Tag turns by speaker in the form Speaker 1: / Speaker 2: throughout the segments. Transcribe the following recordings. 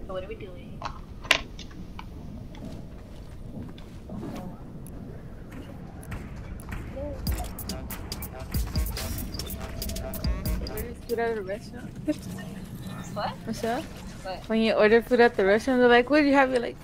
Speaker 1: So what are we doing?
Speaker 2: Food at a restaurant.
Speaker 1: What?
Speaker 2: Michelle?
Speaker 1: What?
Speaker 2: When you order food at the restaurant, they're like, what do you have? You're like,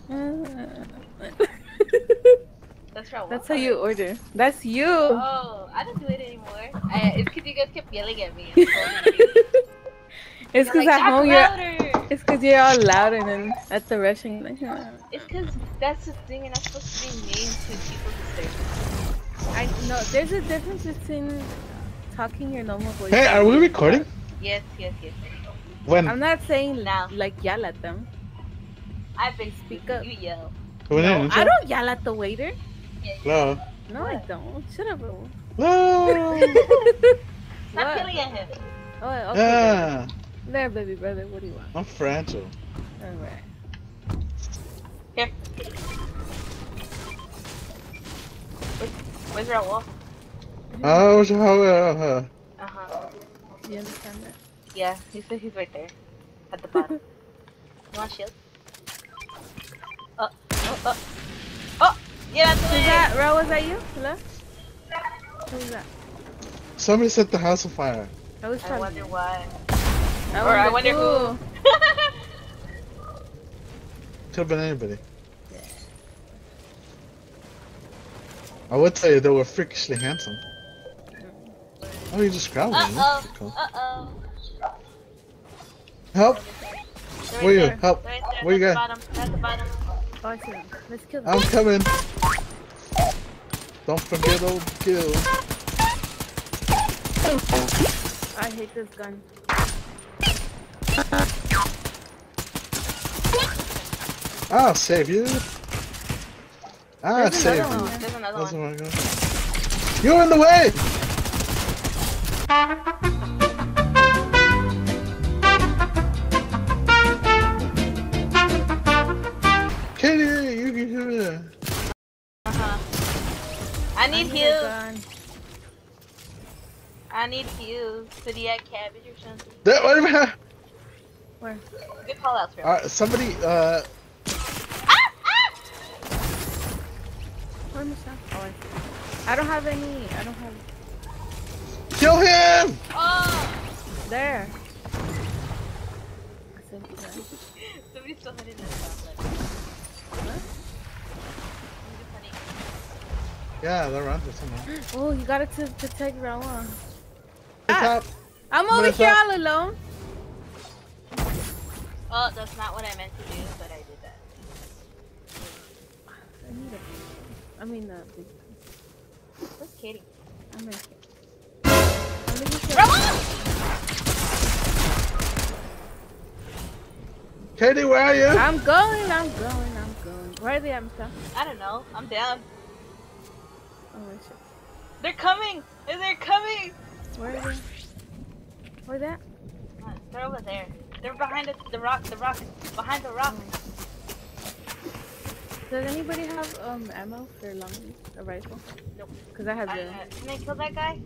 Speaker 1: That's right.
Speaker 2: That's how you order. That's you.
Speaker 1: Oh, I don't do it anymore. It's because you guys kept yelling at me and scolding me.
Speaker 2: It's because
Speaker 1: like,
Speaker 2: at home you're.
Speaker 1: louder.
Speaker 2: It's because you're all loud, and then at the restaurant you're like.
Speaker 1: It's because that's the thing, and I'm supposed to be mean to people who serve.
Speaker 2: I know. There's a difference between talking your normal voice.
Speaker 3: Hey, are we recording?
Speaker 1: Yes.
Speaker 3: When?
Speaker 2: I'm not saying
Speaker 1: Now.
Speaker 2: like yell at them.
Speaker 1: I've been
Speaker 2: Speak up.
Speaker 1: You yell.
Speaker 2: No, I don't yell at the waiter.
Speaker 3: No.
Speaker 2: No, I don't. Shut up, bro.
Speaker 3: No.
Speaker 1: Stop yelling at him.
Speaker 2: Oh, okay.
Speaker 3: Yeah.
Speaker 2: There, baby brother. What do you want?
Speaker 3: I'm fragile.
Speaker 2: Alright.
Speaker 1: Here. Where's our wall?
Speaker 3: Oh,
Speaker 1: Uh-huh.
Speaker 2: Do you understand that?
Speaker 1: Yeah, he said he's right there. At the bottom. You want shield? Oh! Yeah, that's
Speaker 2: Is that, Ro, was that you? Hello? Who was that?
Speaker 3: somebody set the house on fire.
Speaker 2: I was
Speaker 1: I wonder why.
Speaker 2: I wonder who.
Speaker 3: Could have been anybody. I would tell you they were freakishly handsome. Oh, you just grabbed me. That's cool. Help! Where are you? Help! Where you going?
Speaker 1: At the bottom.
Speaker 2: Oh, I see them. Let's kill them.
Speaker 3: I'm coming. Don't forget old kill.
Speaker 2: I hate this gun.
Speaker 3: I'll save you. I'll
Speaker 2: There's
Speaker 3: save
Speaker 2: another
Speaker 3: you.
Speaker 2: one.
Speaker 1: There's another
Speaker 3: That's
Speaker 1: one.
Speaker 3: what I'm going. You're in the way! Katie, you can hear me.
Speaker 1: I need heals.
Speaker 2: Gun.
Speaker 1: I need heals. Did he add cabbage or something?
Speaker 3: Wait a minute.
Speaker 2: Where?
Speaker 1: Good call outs, bro.
Speaker 3: Somebody,
Speaker 2: Where Michelle? Oh, I see. I don't have any. I don't have.
Speaker 3: kill him!
Speaker 1: Oh!
Speaker 2: There.
Speaker 1: Somebody's still hunting that chocolate.
Speaker 2: What?
Speaker 3: Yeah, they're around here somewhere.
Speaker 2: Oh, you got it to protect Rawan.
Speaker 3: Top.
Speaker 2: I'm over
Speaker 3: Where's
Speaker 2: here
Speaker 3: that?
Speaker 2: all alone.
Speaker 1: Oh, that's not what I meant to do, but I did that.
Speaker 2: I need a. I mean, big.
Speaker 1: Where's Katie?
Speaker 2: I'm right here.
Speaker 3: Katie, where are you?
Speaker 2: I'm going. Where are they at, Michelle?
Speaker 1: I don't know. I'm down.
Speaker 2: Oh, wait, shit.
Speaker 1: They're coming! They're coming!
Speaker 2: Where are they? Where that?
Speaker 1: They're over there. They're behind the rock, behind the rock.
Speaker 2: Does anybody have ammo for long range? A rifle?
Speaker 1: Nope.
Speaker 2: Cause I have the.
Speaker 1: Can I kill that guy?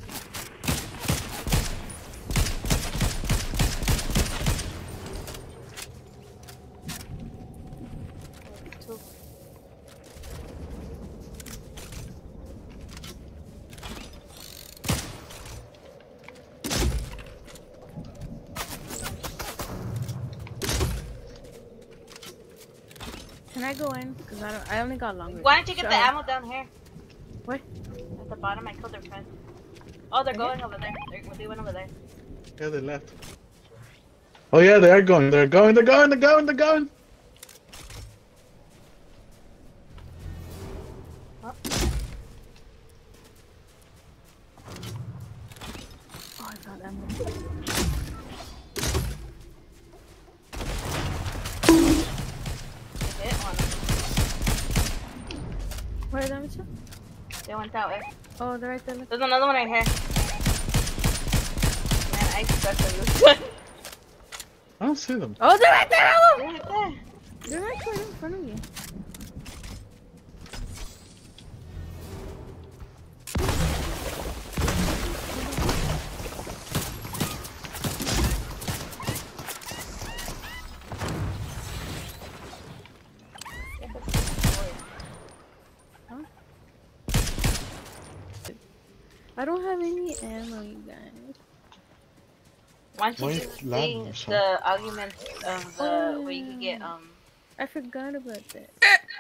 Speaker 2: Can I go in? Cause I don't. I only got long range.
Speaker 1: Why don't you get the ammo down here?
Speaker 2: Where?
Speaker 1: At the bottom, I killed their friend. Oh, they're going over there. They went over there.
Speaker 3: Yeah, they left. Oh yeah, they are going. They're going.
Speaker 2: Oh, I found ammo.
Speaker 1: Hit one.
Speaker 2: Where are they, Michelle?
Speaker 1: They went that way.
Speaker 2: Oh, they're right there. Look.
Speaker 1: There's another one right here. Man, I suck on this one.
Speaker 3: I don't see them.
Speaker 2: Oh, they're right there!
Speaker 1: They're right there.
Speaker 2: They're right there in front of you. I don't have any ammo, you guys.
Speaker 1: Why don't
Speaker 3: Why
Speaker 1: you
Speaker 3: you
Speaker 1: do the
Speaker 3: loud,
Speaker 1: thing,
Speaker 3: Michelle?
Speaker 1: the arguments of the where you can get
Speaker 2: I forgot about that.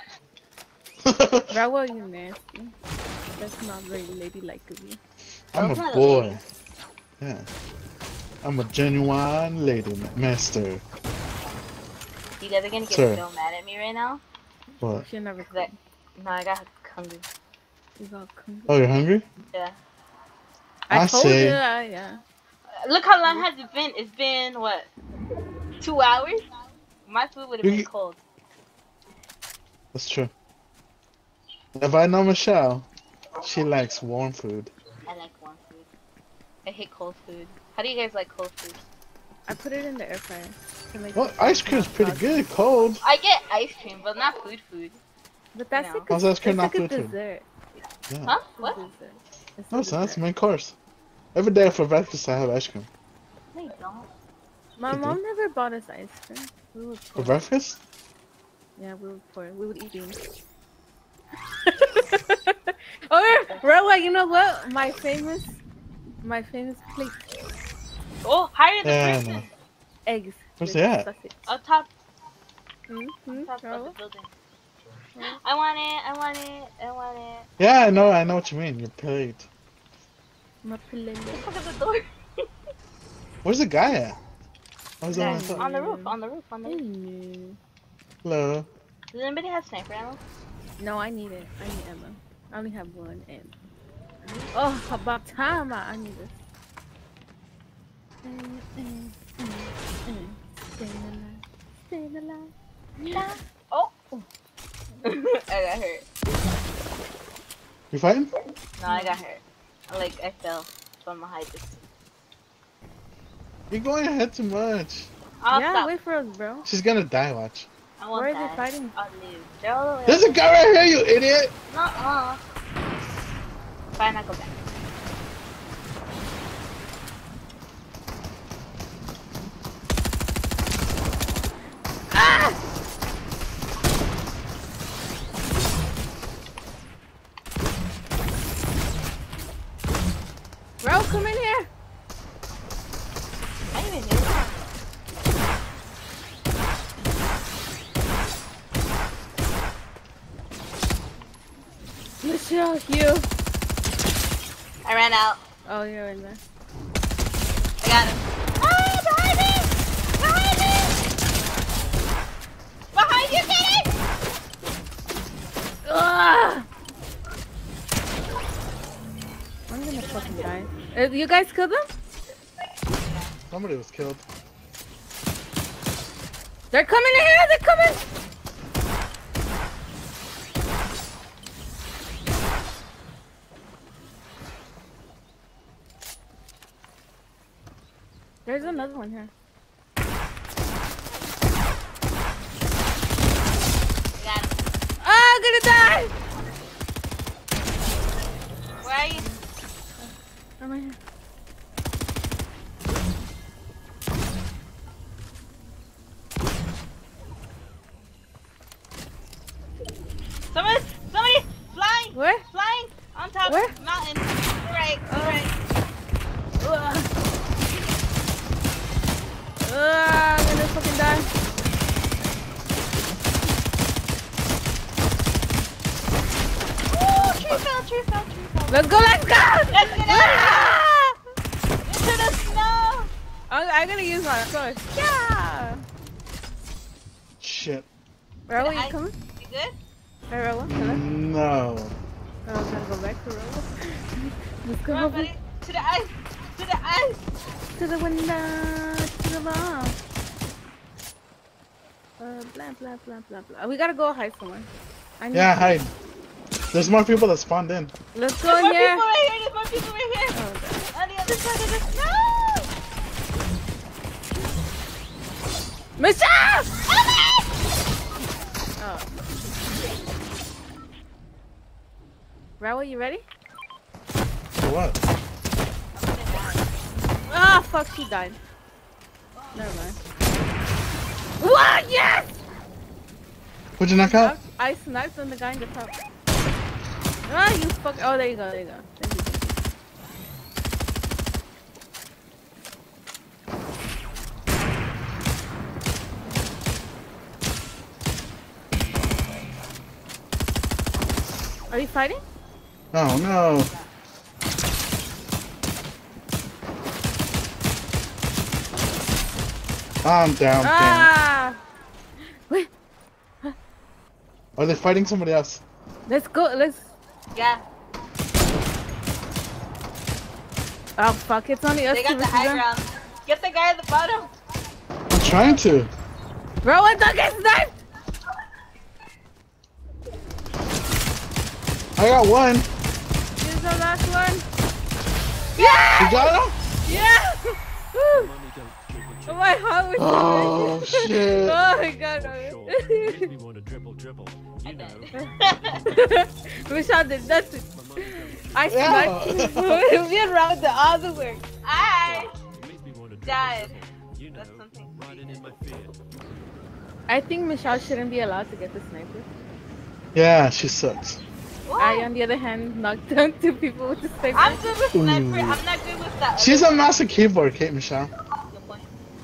Speaker 2: Rawa, you nasty. That's not very ladylike of you.
Speaker 3: I'm a
Speaker 1: Those are the
Speaker 3: boy.
Speaker 1: ladies.
Speaker 3: Yeah. I'm a genuine lady master.
Speaker 1: You guys are gonna get
Speaker 3: Sir.
Speaker 1: so mad at me right now.
Speaker 3: What?
Speaker 2: She never
Speaker 1: 'Cause
Speaker 2: could.
Speaker 1: No, I got hungry.
Speaker 2: You got hungry.
Speaker 3: Oh, you're hungry?
Speaker 1: Yeah.
Speaker 2: I told you,
Speaker 3: say.
Speaker 2: yeah.
Speaker 1: Look how long has it been? It's been what? 2 hours? My food would have
Speaker 3: You
Speaker 1: been
Speaker 3: get-
Speaker 1: cold.
Speaker 3: That's true. If I know Michelle, she likes warm food.
Speaker 1: I like warm food. I hate cold food. How do you guys like cold food?
Speaker 2: I put it in the air fryer to make
Speaker 3: Well,
Speaker 2: it
Speaker 3: ice cream's
Speaker 2: not
Speaker 3: pretty
Speaker 2: soggy.
Speaker 3: good, cold.
Speaker 1: I get ice cream, but not food.
Speaker 2: But that's
Speaker 1: You know.
Speaker 2: like a,
Speaker 3: How's ice cream
Speaker 2: it's
Speaker 3: not
Speaker 2: like a
Speaker 3: food food?
Speaker 2: dessert.
Speaker 3: Yeah.
Speaker 1: Huh?
Speaker 2: It's a
Speaker 1: What?
Speaker 2: dessert. It's
Speaker 3: No,
Speaker 2: a
Speaker 3: son, that's the
Speaker 2: dessert.
Speaker 3: main course. Every day for breakfast, I have ice cream.
Speaker 1: No, you don't.
Speaker 2: My
Speaker 3: You
Speaker 2: mom
Speaker 3: do?
Speaker 2: never bought us ice cream. We would
Speaker 3: For
Speaker 2: pour.
Speaker 3: breakfast?
Speaker 2: Yeah, we would pour. We would eat beans. Oh, yeah, Rola, you know what? My famous plate.
Speaker 1: Oh, hire the
Speaker 3: Yeah,
Speaker 1: person.
Speaker 3: no.
Speaker 2: Eggs.
Speaker 3: Where's
Speaker 2: with
Speaker 3: they at?
Speaker 2: sausage.
Speaker 1: Up top,
Speaker 2: Mm-hmm.
Speaker 1: top of the
Speaker 2: Rola?
Speaker 1: building. I want it.
Speaker 3: Yeah, I know what you mean. Your plate.
Speaker 2: My plate.
Speaker 1: Look at the door.
Speaker 3: Where's the guy at? Where's the one I
Speaker 1: Guys,
Speaker 3: saw?
Speaker 1: on the roof, on the roof.
Speaker 2: Mm.
Speaker 3: Hello.
Speaker 1: Does anybody have sniper ammo?
Speaker 2: No, I need it. I need ammo. I only have one and oh, about time I need this. Staying alive.
Speaker 1: Yeah. Oh. I got hurt.
Speaker 3: You fighting?
Speaker 1: No, I got hurt. I fell from a high distance.
Speaker 3: You're going ahead too much.
Speaker 1: I'll
Speaker 2: Yeah,
Speaker 1: stop.
Speaker 2: wait for us, bro.
Speaker 3: She's gonna die, watch.
Speaker 1: I won't
Speaker 2: Where are
Speaker 1: die.
Speaker 2: they fighting?
Speaker 1: I'll leave. They're all the way
Speaker 3: There's a
Speaker 1: up.
Speaker 3: guy right here, you idiot!
Speaker 1: Nuh-uh. Fine, I'll go back.
Speaker 2: Ah! Bro, come in here.
Speaker 1: I didn't even hear that.
Speaker 2: Michelle, you.
Speaker 1: I ran out.
Speaker 2: Oh, you're in there.
Speaker 1: I got him. Ah, behind me! Behind me! Behind you, Kenny!
Speaker 2: Ugh! I'm gonna fucking die. You guys killed them?
Speaker 3: Somebody was killed.
Speaker 2: They're coming in here! They're coming! There's another one here.
Speaker 1: Got him.
Speaker 2: Ah, I'm gonna die!
Speaker 1: Where are you?
Speaker 2: I'm right here.
Speaker 1: Somebody flying!
Speaker 2: Where?
Speaker 1: Flying on top
Speaker 2: Where?
Speaker 1: of the mountain. Right.
Speaker 2: Ugh. I'm gonna fucking die.
Speaker 1: Ooh, tree fell.
Speaker 2: Let's go, let's go!
Speaker 1: Let's get out
Speaker 2: Ah!
Speaker 1: into the snow.
Speaker 2: I'm gonna use my sword. Yeah!
Speaker 3: Shit.
Speaker 2: Raoul, you coming?
Speaker 1: You good?
Speaker 2: Hey, Raoul, hello?
Speaker 3: No.
Speaker 2: Oh, I'm gonna go back to Raoul. Let's
Speaker 1: Come on,
Speaker 2: go.
Speaker 1: buddy. To the ice. To the ice.
Speaker 2: To the window, to the wall. Blah, blah, blah, blah, blah. We gotta go hide somewhere. I need
Speaker 3: Yeah, hide. There's more people that spawned in.
Speaker 2: Let's go
Speaker 1: There's
Speaker 2: in
Speaker 1: more
Speaker 2: here.
Speaker 1: people right here. There's more people right here.
Speaker 2: Oh, God.
Speaker 1: On the other side of the snow.
Speaker 2: Michelle! Oh. Raoul, you ready?
Speaker 3: For what?
Speaker 2: Ah, fuck, she died. Never mind. What? Yes!
Speaker 3: What'd you knock out?
Speaker 2: I sniped on the guy in the top. Ah, you fuck. Oh, there you go, there you go. Thank you, thank you. Are you fighting?
Speaker 3: Oh no. I'm down.
Speaker 2: Ah! Wait,
Speaker 3: Are they fighting somebody else?
Speaker 2: let's go. Let's.
Speaker 1: Yeah.
Speaker 2: Oh fuck! It's only us
Speaker 1: They
Speaker 2: two.
Speaker 1: got the high ground. Get the guy at the bottom.
Speaker 3: I'm trying to.
Speaker 2: Bro, don't get sniped!
Speaker 3: I got one.
Speaker 2: Here's the last one. Yeah!
Speaker 3: You got him?
Speaker 2: Yeah! Woo! Oh my heart was
Speaker 3: Oh shit.
Speaker 2: Oh my god.
Speaker 4: Makes me want to dribble, you know.
Speaker 2: Michelle did nothing. I
Speaker 3: Yeah.
Speaker 2: sniped. We around the other way.
Speaker 1: I
Speaker 4: Makes me want to
Speaker 1: died.
Speaker 4: you know,
Speaker 1: That's something.
Speaker 4: riding in my fear.
Speaker 2: I think Michelle shouldn't be allowed to get the sniper.
Speaker 3: Yeah, she sucks.
Speaker 1: What?
Speaker 2: I, on the other hand, knocked down 2 people with the sniper.
Speaker 1: I'm good with sniper.
Speaker 3: Ooh.
Speaker 1: I'm not good with that.
Speaker 3: She's a mouse and keyboard, Kate Michelle.
Speaker 1: Good point.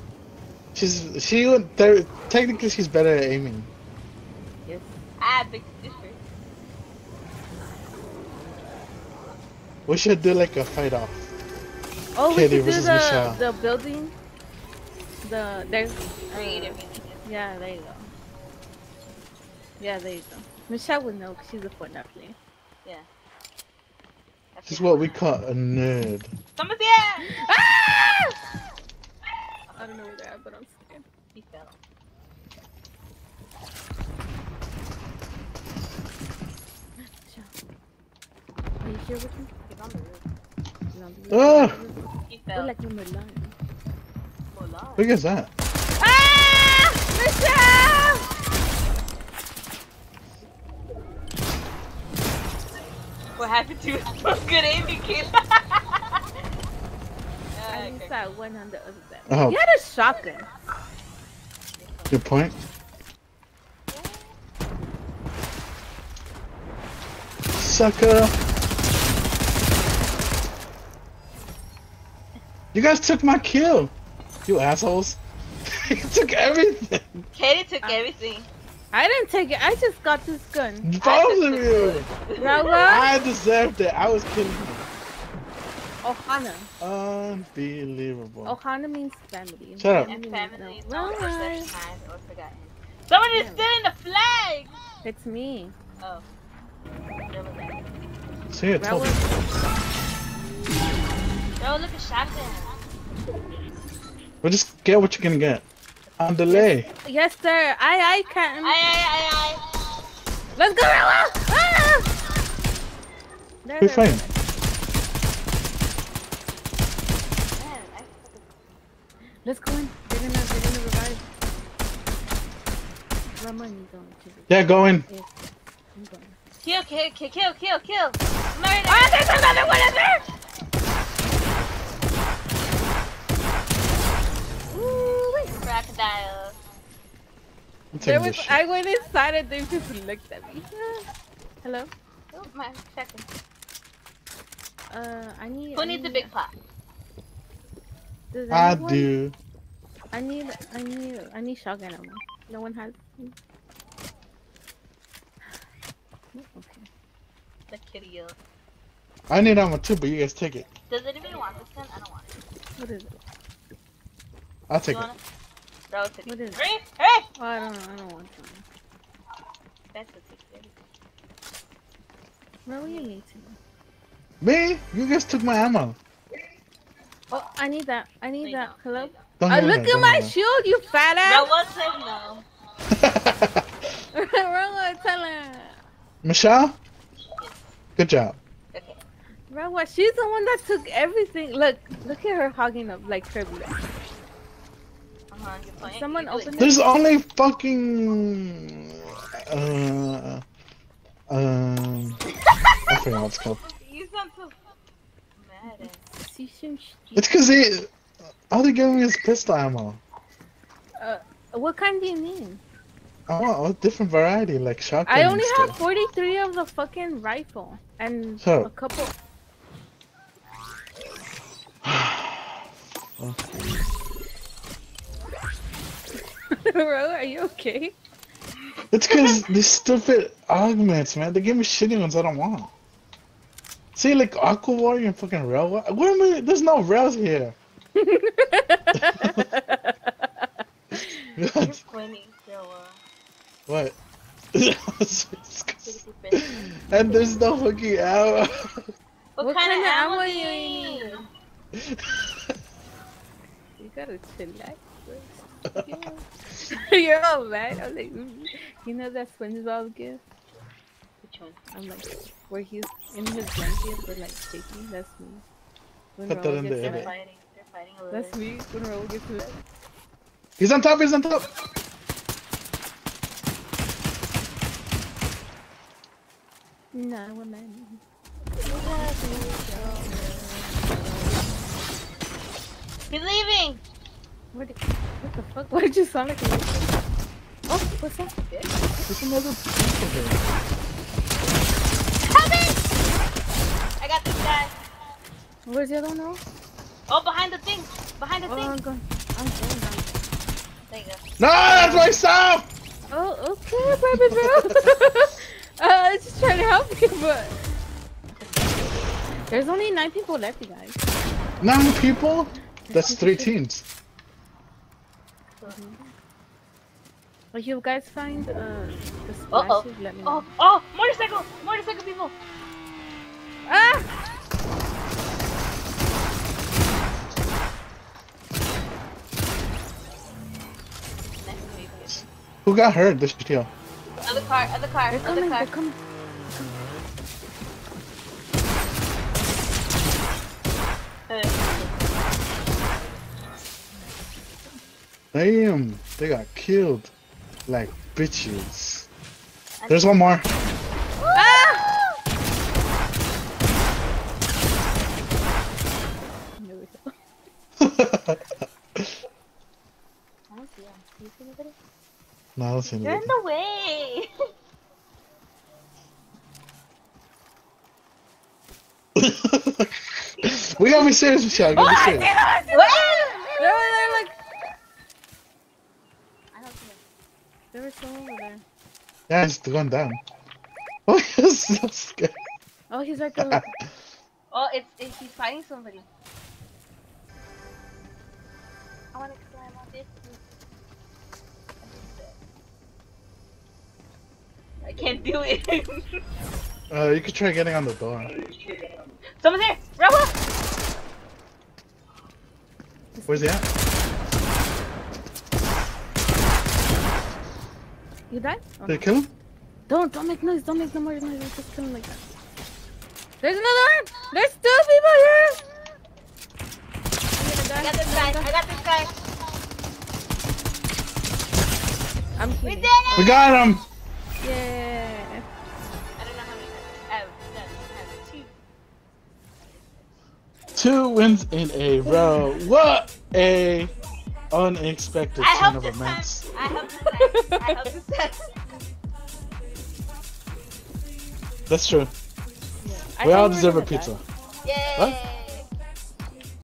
Speaker 3: Technically she's better at aiming.
Speaker 2: Yes.
Speaker 1: Big sister.
Speaker 3: We should do like a fight off.
Speaker 2: Oh, we
Speaker 3: Katie
Speaker 2: should do
Speaker 3: versus Michelle.
Speaker 2: the building. There's
Speaker 1: Creative.
Speaker 2: yeah, there you go. Yeah, there you go. Michelle would know 'cause she's a Fortnite player.
Speaker 1: Yeah.
Speaker 3: This is what we call a nerd.
Speaker 1: Someone's here!
Speaker 2: Ah! I don't know where they're at, but I'm scared.
Speaker 1: He fell.
Speaker 2: Are you here with me?
Speaker 1: He's on the roof.
Speaker 2: He's on the
Speaker 3: Ah!
Speaker 2: roof.
Speaker 1: He
Speaker 2: We're
Speaker 1: fell.
Speaker 2: like in Milan.
Speaker 1: Hold on.
Speaker 3: Look at that.
Speaker 2: Ah! Michelle!
Speaker 1: What happened to his good aiming, kid?
Speaker 2: I missed that one on the other side.
Speaker 3: Oh.
Speaker 2: He had a shotgun.
Speaker 3: Good point. Sucker. You guys took my kill. You assholes. You took everything.
Speaker 1: Katie took everything.
Speaker 2: I didn't take it. I just got this gun.
Speaker 3: Both of you.
Speaker 2: Rawa?
Speaker 3: I deserved it. I was killing you.
Speaker 2: Ohana.
Speaker 3: Unbelievable.
Speaker 2: Ohana means family.
Speaker 3: Shut up.
Speaker 1: And family.
Speaker 2: No.
Speaker 1: No, that's kind or forgotten. Someone is stealing the flag!
Speaker 2: It's me.
Speaker 1: Oh. There was that.
Speaker 3: See, I told you.
Speaker 1: Oh, look at shotgun.
Speaker 3: Well, just get what you're gonna get. On delay.
Speaker 2: Yes, sir. I can.
Speaker 1: Aye.
Speaker 2: Let's go, Rawa! Ah! There,
Speaker 3: Who's fighting?
Speaker 1: Man,
Speaker 2: Let's go in. They're gonna revive. Ramon, you going to the...
Speaker 3: Yeah, go in.
Speaker 2: Yes, I'm going.
Speaker 1: Kill. Murder!
Speaker 2: Ah, there's another one in there! Ooh,
Speaker 1: Crocodile.
Speaker 3: I'm
Speaker 2: there
Speaker 3: taking
Speaker 2: was,
Speaker 3: this shit.
Speaker 2: I went inside and they just looked at me. Hello?
Speaker 1: Oh, my second.
Speaker 2: I need...
Speaker 1: Who needs a big pot?
Speaker 2: Does
Speaker 3: I
Speaker 2: anyone-
Speaker 3: do.
Speaker 2: I need shotgun ammo. No one has. Okay.
Speaker 1: The kitty yell.
Speaker 3: I need ammo too, but you guys take it.
Speaker 1: Does anybody want this gun? I don't want it.
Speaker 2: What is it?
Speaker 3: I'll take
Speaker 1: You
Speaker 3: it.
Speaker 1: want it? Throw it to me.
Speaker 2: What is it?
Speaker 1: Hurry!
Speaker 2: Oh, I don't want to.
Speaker 1: That's what takes it.
Speaker 2: What do you need to know?
Speaker 3: Me? You guys took my ammo.
Speaker 2: Oh, I need that. I need
Speaker 1: No, you
Speaker 2: that.
Speaker 1: don't.
Speaker 2: Hello?
Speaker 1: No, you don't.
Speaker 3: Don't
Speaker 2: Oh,
Speaker 3: give me
Speaker 2: look
Speaker 3: that,
Speaker 2: at
Speaker 3: don't
Speaker 2: my
Speaker 3: give
Speaker 2: shield, you fat
Speaker 1: No
Speaker 2: ass!
Speaker 1: one said no.
Speaker 2: Wrong one, tell her.
Speaker 3: Michelle? Good job.
Speaker 1: Okay.
Speaker 2: Bro, what? She's the one that took everything. Look at her hogging up like Kirby.
Speaker 1: Good point.
Speaker 2: Someone
Speaker 1: You do
Speaker 2: open it.
Speaker 3: There's only fucking... I forgot what it's called.
Speaker 1: You sound so mad.
Speaker 3: It's cause all they gave me is pistol ammo.
Speaker 2: What kind do you mean?
Speaker 3: I want a different variety, like shotgun
Speaker 2: I
Speaker 3: and
Speaker 2: only
Speaker 3: stuff.
Speaker 2: have 43 of the fucking rifle and
Speaker 3: So-
Speaker 2: a couple. Bro, are you okay?
Speaker 3: It's because these stupid augments, man. They give me shitty ones I don't want. See, like Aqua Warrior and fucking Rail. What am I? There's no rails here.
Speaker 1: You're
Speaker 3: God,
Speaker 1: funny, so
Speaker 3: what?
Speaker 1: pretty friendly.
Speaker 3: And there's no fucking arrow.
Speaker 1: What
Speaker 2: What
Speaker 1: kind of
Speaker 2: kind of
Speaker 1: ammo
Speaker 2: ammo
Speaker 1: do
Speaker 2: you
Speaker 1: you
Speaker 2: need?
Speaker 1: need?
Speaker 2: You gotta chillax first. Yeah. You're all mad. I'm like, you know that SpongeBob gift?
Speaker 1: Which one?
Speaker 2: I'm like, where he's in his blanket, but like shaking. That's me. When
Speaker 3: Put that
Speaker 2: Raul
Speaker 3: in
Speaker 2: gets
Speaker 3: the
Speaker 1: They're
Speaker 3: edit.
Speaker 2: mad.
Speaker 1: fighting. They're fighting a little
Speaker 2: That's
Speaker 1: bit.
Speaker 2: me. When Raul gets mad.
Speaker 3: He's on top. He's on top.
Speaker 2: No, woman.
Speaker 1: He's leaving!
Speaker 2: What the fuck? Why did you sound like a Oh, what's that?
Speaker 3: There's another people here.
Speaker 1: Help me! I got this guy.
Speaker 2: Where's the other one now?
Speaker 1: Oh, behind the thing! Behind the
Speaker 2: Oh,
Speaker 1: thing!
Speaker 2: I'm going down.
Speaker 1: There you go.
Speaker 3: No, that's myself.
Speaker 2: Oh, okay, baby girl. I was just trying to help you, but there's only 9 people left, you guys.
Speaker 3: 9 people? That's 3 teams.
Speaker 2: If you guys find the
Speaker 1: Uh-oh.
Speaker 2: splashes, let me know.
Speaker 1: Oh! Motorcycle! Motorcycle people!
Speaker 2: Ah!
Speaker 1: Nice to meet you.
Speaker 3: Who got hurt this deal?
Speaker 1: Other car, other car,
Speaker 2: They're
Speaker 1: other
Speaker 2: coming,
Speaker 1: car.
Speaker 2: they're coming.
Speaker 3: Damn, they got killed like bitches. There's one more.
Speaker 2: Ah! There we go.
Speaker 1: I don't see him. Do you see anybody?
Speaker 3: No, I don't see
Speaker 1: You're in
Speaker 3: anybody.
Speaker 1: the way!
Speaker 3: We gotta be serious, Michelle. We gotta be serious.
Speaker 2: They're like,
Speaker 1: I don't see him.
Speaker 2: there was someone over there.
Speaker 3: Yeah, it's going down. Oh, yes, so scared.
Speaker 2: Oh, he's right there.
Speaker 1: Oh, he's fighting somebody. I wanna climb on this. I can't do it.
Speaker 3: You could try getting on the door.
Speaker 1: Someone's here! Rebel!
Speaker 3: Where's he at?
Speaker 2: You died? Oh,
Speaker 3: Did you kill him?
Speaker 2: don't make noise. Don't make no more noise. Just kill him like that. There's another one. There's 2 people here.
Speaker 1: I got this guy! I got this guy!
Speaker 2: I'm
Speaker 1: We
Speaker 2: kidding.
Speaker 1: did it!
Speaker 3: We got him!
Speaker 2: Yeah.
Speaker 1: I don't know how many times. I've done it.
Speaker 3: 2 wins in a row. What a unexpected
Speaker 1: I
Speaker 3: turn
Speaker 1: helped
Speaker 3: of
Speaker 1: this time.
Speaker 3: events.
Speaker 1: I helped this time. I helped this time.
Speaker 3: That's true.
Speaker 2: I
Speaker 3: We
Speaker 2: thought
Speaker 3: all
Speaker 2: were
Speaker 3: deserve a
Speaker 2: gonna die.
Speaker 3: pizza.
Speaker 1: Yay!
Speaker 3: What?